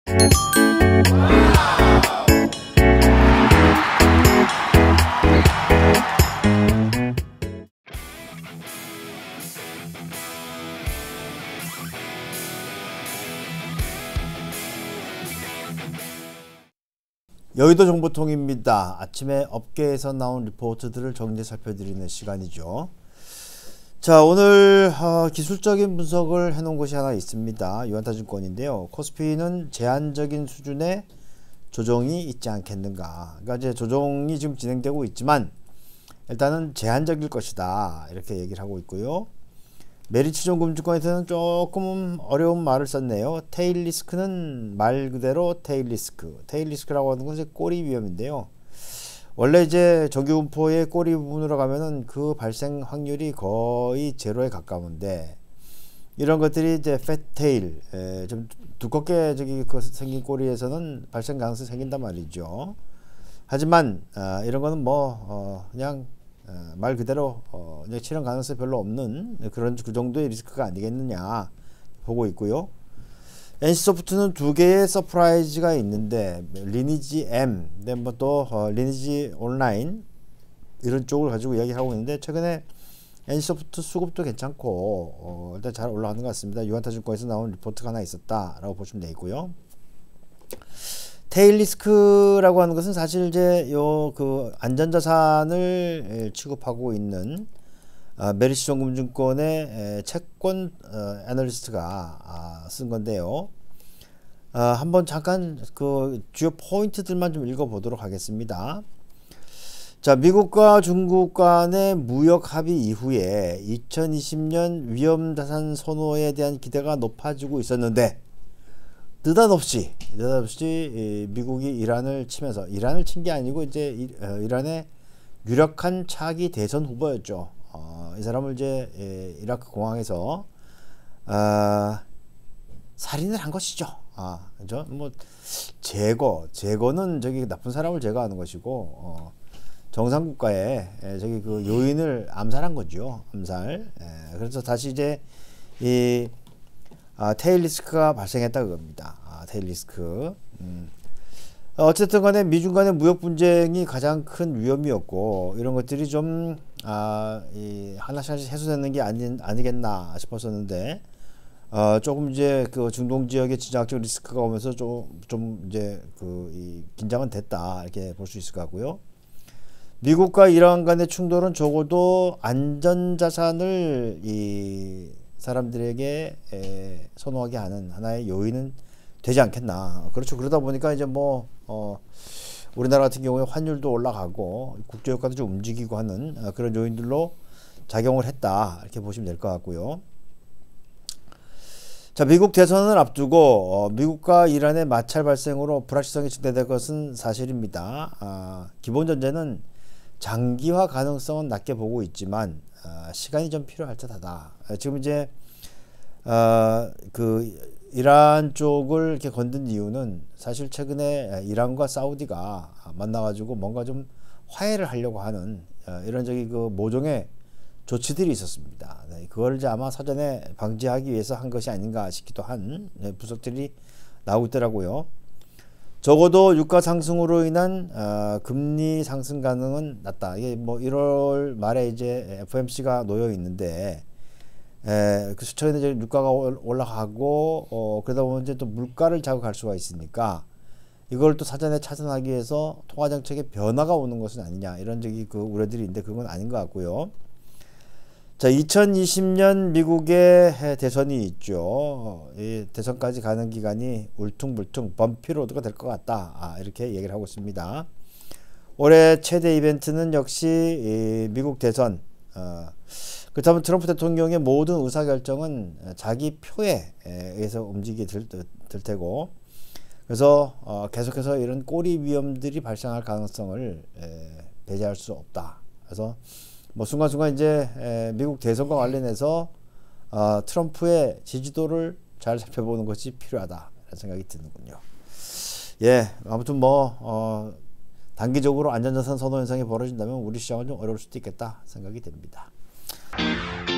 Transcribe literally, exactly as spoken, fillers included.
여의도 정보통입니다. 아침에 업계에서 나온 리포트들을 정리해 살펴드리는 시간이죠. 자, 오늘 어, 기술적인 분석을 해놓은 것이 하나 있습니다. 유한타증권인데요. 코스피는 제한적인 수준의 조정이 있지 않겠는가. 그러니까 이제 조정이 지금 진행되고 있지만 일단은 제한적일 것이다, 이렇게 얘기를 하고 있고요. 메리츠존금증권에서는 조금 어려운 말을 썼네요. 테일 리스크는 말 그대로 테일 리스크. 테일 리스크라고 하는 것은 꼬리 위험인데요. 원래 이제 정규분포의 꼬리 부분으로 가면은 그 발생 확률이 거의 제로에 가까운데, 이런 것들이 이제 팻테일, 좀 두껍게 저기 그 생긴 꼬리에서는 발생 가능성이 생긴단 말이죠. 하지만 어, 이런 거는 뭐 어, 그냥 어, 말 그대로 어, 이제 실현 가능성이 별로 없는 그런 그 정도의 리스크가 아니겠느냐 보고 있고요. 엔씨소프트는 두 개의 서프라이즈가 있는데, 리니지 M, 뭐 또 어, 리니지 온라인, 이런 쪽을 가지고 이야기하고 있는데, 최근에 엔씨소프트 수급도 괜찮고 어, 일단 잘 올라가는 것 같습니다. 유한타증권에서 나온 리포트가 하나 있었다라고 보시면 되겠고요. 테일 리스크라고 하는 것은 사실 이제 요 그 안전자산을 취급하고 있는 어, 메리츠존금증권의 채권 어, 애널리스트가 아, 쓴 건데요. 어, 한번 잠깐 그 주요 포인트들만 좀 읽어보도록 하겠습니다. 자, 미국과 중국 간의 무역 합의 이후에 이천이십 년 위험자산 선호에 대한 기대가 높아지고 있었는데, 느닷없이 느닷없이 미국이 이란을 치면서, 이란을 친 게 아니고 이제 이란의 유력한 차기 대선 후보였죠. 어, 이 사람을 이제 이라크 공항에서 어, 살인을 한 것이죠. 아, 그죠? 뭐 제거, 제거는 저기 나쁜 사람을 제거하는 것이고, 어, 정상 국가의 저기 그 요인을 암살한 거죠. 암살. 에, 그래서 다시 이제 이 아, 테일 리스크가 발생했다 그겁니다. 아, 테일 리스크. 음. 어쨌든 간에 미중 간의 무역 분쟁이 가장 큰 위험이었고, 이런 것들이 좀 아, 이 하나씩 하나씩 해소되는 게 아니, 아니겠나 싶었었는데, 어, 조금 이제 그 중동 지역의 지정학적 리스크가 오면서 좀, 좀 이제 그 이 긴장은 됐다, 이렇게 볼 수 있을 것 같고요. 미국과 이란 간의 충돌은 적어도 안전자산을 이 사람들에게 에, 선호하게 하는 하나의 요인은 되지 않겠나. 그렇죠. 그러다 보니까 이제 뭐 어, 우리나라 같은 경우에 환율도 올라가고 국제유가도 좀 움직이고 하는 어, 그런 요인들로 작용을 했다, 이렇게 보시면 될 것 같고요. 자, 미국 대선을 앞두고 어, 미국과 이란의 마찰 발생으로 불확실성이 증대될 것은 사실입니다. 아, 기본 전제는 장기화 가능성은 낮게 보고 있지만 어, 시간이 좀 필요할 듯하다. 어, 지금 이제 어, 그 이란 쪽을 이렇게 건든 이유는 사실 최근에 이란과 사우디가 만나가지고 뭔가 좀 화해를 하려고 하는 어, 이런 저기 그 모종의 조치들이 있었습니다. 네, 그걸 이제 아마 사전에 방지하기 위해서 한 것이 아닌가 싶기도 한 네, 분석들이 나오고 있더라고요. 적어도 유가 상승으로 인한 어, 금리 상승 가능은 낮다. 이게 뭐 일월 말에 이제 에프오엠씨가 놓여 있는데, 에, 그 최근에 이제 유가가 올라가고 어, 그러다 보면 이제 또 물가를 자극할 수가 있으니까 이걸 또 사전에 차단하기 위해서 통화 정책에 변화가 오는 것은 아니냐, 이런 저기 그 우려들이 있는데 그건 아닌 것 같고요. 자, 이천이십 년 미국의 대선이 있죠. 이 대선까지 가는 기간이 울퉁불퉁 범피로드가 될 것 같다, 아, 이렇게 얘기를 하고 있습니다. 올해 최대 이벤트는 역시 이 미국 대선. 어, 그렇다면 트럼프 대통령의 모든 의사결정은 자기 표에 의해서 움직이게 될, 될 테고, 그래서 어, 계속해서 이런 꼬리 위험들이 발생할 가능성을 에, 배제할 수 없다. 그래서 뭐 순간순간 이제 에, 미국 대선과 관련해서 어, 트럼프의 지지도를 잘 살펴보는 것이 필요하다, 라는 생각이 드는군요. 예, 아무튼 뭐 어, 단기적으로 안전자산 선호 현상이 벌어진다면 우리 시장은 좀 어려울 수도 있겠다 생각이 됩니다.